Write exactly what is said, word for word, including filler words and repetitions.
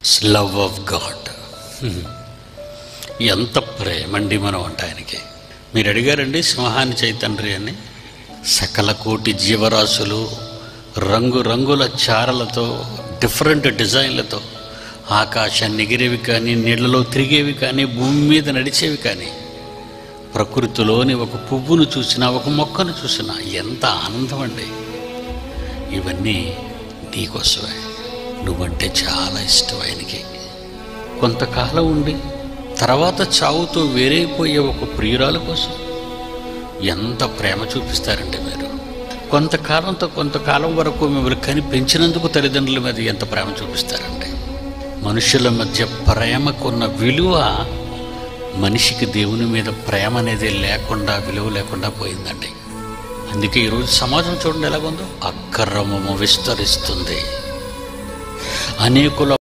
Love of God. ఎంత ప్రేమండి మనం అంటే ఆయనకి. మీరు అడిగారండి సింహాన్ని చైతండ్రి అని. సకల కోటి జీవరాశులు రంగు రంగుల చారలతో డిఫరెంట్ డిజైన్లతో ఆకాశాన్ని ఎగిరేవి కానీ, నీళ్లలో తిరిగేవి కానీ, భూమి మీద నడిచేవి కానీ, ప్రకృతిలోని ఒక పువ్వును చూసినా, ఒక మొక్కను చూసినా ఎంత ఆనందం అండి. ఇవన్నీ నీకోసమే. నువ్వంటే చాలా ఇష్టం ఆయనకి. కొంతకాలం ఉండి తర్వాత చావుతో వేరైపోయే ఒక ప్రియురాలు కోసం ఎంత ప్రేమ చూపిస్తారండి మీరు. కొంతకాలంతో కొంతకాలం వరకు మిమ్మల్ని కని పెంచినందుకు తల్లిదండ్రుల మీద ఎంత ప్రేమ చూపిస్తారండి. మనుషుల మధ్య ప్రేమకున్న విలువ మనిషికి దేవుని మీద ప్రేమ అనేది లేకుండా, విలువ లేకుండా పోయిందండి. అందుకే ఈరోజు సమాజం చూడండి ఎలాగుందో. అక్రమము విస్తరిస్తుంది. అనేకుల